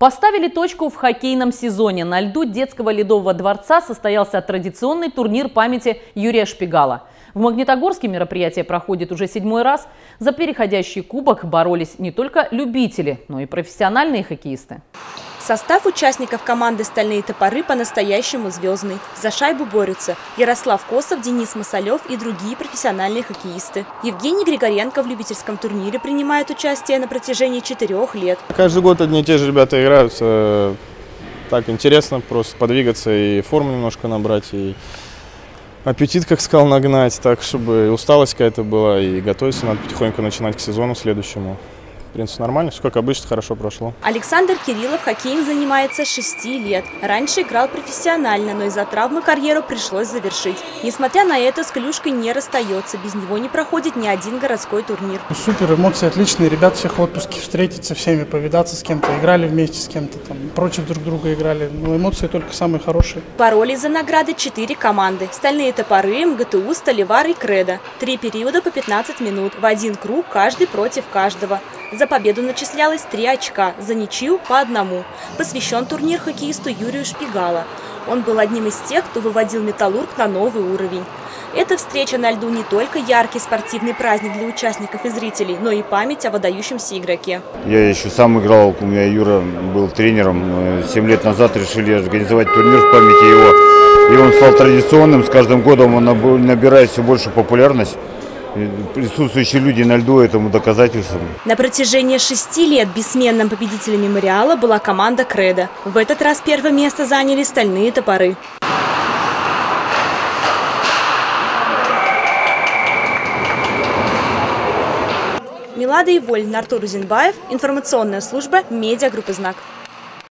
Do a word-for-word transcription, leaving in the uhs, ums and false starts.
Поставили точку в хоккейном сезоне. На льду детского ледового дворца состоялся традиционный турнир памяти Юрия Шпигала. В Магнитогорске мероприятие проходит уже седьмой раз. За переходящий кубок боролись не только любители, но и профессиональные хоккеисты. Состав участников команды «Стальные топоры» по-настоящему звездный. За шайбу борются Ярослав Косов, Денис Масалев и другие профессиональные хоккеисты. Евгений Григоренко в любительском турнире принимает участие на протяжении четырех лет. Каждый год одни и те же ребята играют. Так интересно просто подвигаться и форму немножко набрать, и аппетит, как сказал, нагнать, так, чтобы усталость какая-то была, и готовиться надо потихоньку начинать к сезону следующему. В принципе, нормально, все как обычно, хорошо прошло. Александр Кириллов хоккеем занимается с шести лет. Раньше играл профессионально, но из-за травмы карьеру пришлось завершить. Несмотря на это, с клюшкой не расстается. Без него не проходит ни один городской турнир. Супер, эмоции отличные. Ребят всех в отпуске, встретиться всеми, повидаться с кем-то. Играли вместе с кем-то, там, против друг друга играли. Но эмоции только самые хорошие. Боролись за награды четыре команды. «Стальные топоры», МГТУ, «Сталевар» и «Кредо». Три периода по пятнадцать минут. В один круг, каждый против каждого. За победу начислялось три очка, за ничью – по одному. Посвящен турнир хоккеисту Юрию Шпигала. Он был одним из тех, кто выводил «Металлург» на новый уровень. Эта встреча на льду не только яркий спортивный праздник для участников и зрителей, но и память о выдающемся игроке. Я еще сам играл, у меня Юра был тренером. Семь лет назад решили организовать турнир в памяти его. И он стал традиционным, с каждым годом он набирает все больше популярность. Присутствующие люди на льду этому доказательством. На протяжении шести лет бессменным победителем мемориала была команда «Кредо». В этот раз первое место заняли «Стальные топоры». Милада Иволь, Артур Узенбаев, информационная служба медиагруппы «Знак».